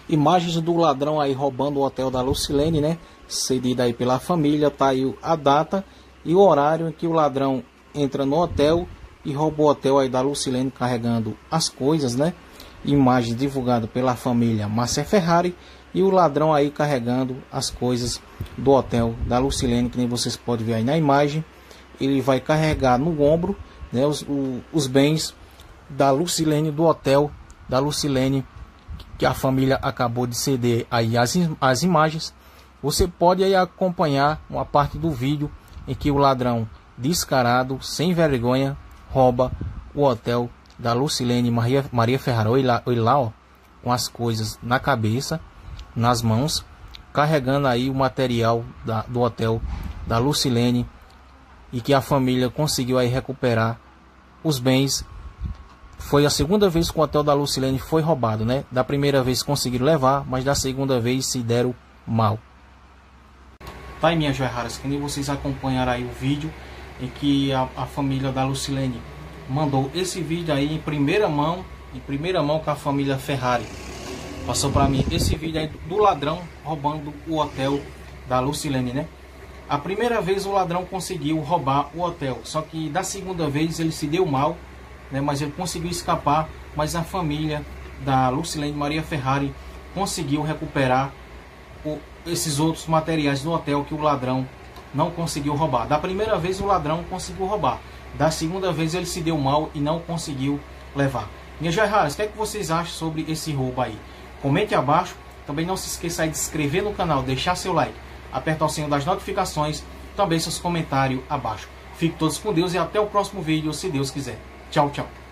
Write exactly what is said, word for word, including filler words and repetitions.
Imagens do ladrão aí roubando o hotel da Lucilene, né? Cedida aí pela família. Tá aí a data e o horário em que o ladrão entra no hotel e rouba o hotel aí da Lucilene, carregando as coisas, né? Imagem divulgada pela família Márcia Ferrari. E o ladrão aí carregando as coisas do hotel da Lucilene, que nem vocês podem ver aí na imagem. Ele vai carregar no ombro, né, os, o, os bens da Lucilene, do hotel da Lucilene, que a família acabou de ceder aí as, as imagens. Você pode aí acompanhar uma parte do vídeo em que o ladrão descarado, sem vergonha, rouba o hotel da Lucilene Maria, Maria Ferrari. Olha lá, olha lá, ó, com as coisas na cabeça, nas mãos, carregando aí o material da, do hotel da Lucilene, e que a família conseguiu aí recuperar os bens. Foi a segunda vez que o hotel da Lucilene foi roubado, né? Da primeira vez conseguiram levar, mas da segunda vez se deram mal. Tá aí, minhas joias raras, que nem vocês acompanharam aí o vídeo em que a, a família da Lucilene mandou esse vídeo aí em primeira mão, em primeira mão com a família Ferrari. Passou para mim esse vídeo aí do ladrão roubando o hotel da Lucilene, né? A primeira vez o ladrão conseguiu roubar o hotel, só que da segunda vez ele se deu mal, né? Mas ele conseguiu escapar, mas a família da Lucilene Maria Ferrari conseguiu recuperar o, esses outros materiais do hotel que o ladrão não conseguiu roubar. Da primeira vez o ladrão conseguiu roubar, da segunda vez ele se deu mal e não conseguiu levar. Minhas joias raras, o que é que vocês acham sobre esse roubo aí? Comente abaixo. Também não se esqueça aí de se inscrever no canal, deixar seu like, apertar o sininho das notificações, também seus comentários abaixo. Fiquem todos com Deus e até o próximo vídeo, se Deus quiser. Tchau, tchau.